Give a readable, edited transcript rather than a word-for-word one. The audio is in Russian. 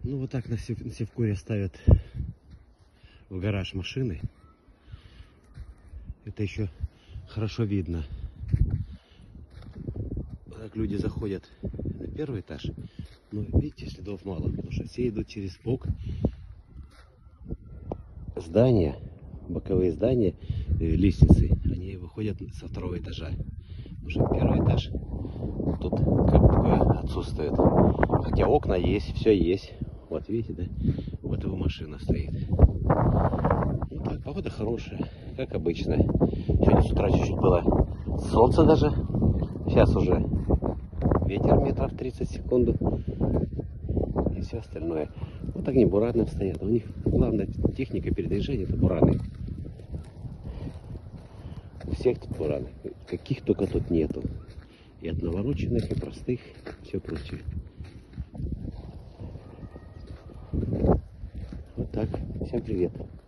Ну вот так на Севкуре ставят в гараж машины. Это еще хорошо видно. Так люди заходят на первый этаж. Но видите, следов мало, потому что все идут через бок. Здания, боковые здания, лестницы, они выходят со второго этажа. Потому что первый этаж тут как бы отсутствует. Хотя окна есть, все есть. Вот видите, да? Вот его машина стоит. Ну так, погода хорошая, как обычно. Сегодня с утра чуть-чуть было солнце даже. Сейчас уже ветер метров 30 в секунду. И все остальное. Вот огни бураны стоят. У них главная техника передвижения — это бураны. У всех тут бураны. Каких только тут нету. И от навороченных, и простых, все прочее. Вот так. Всем привет.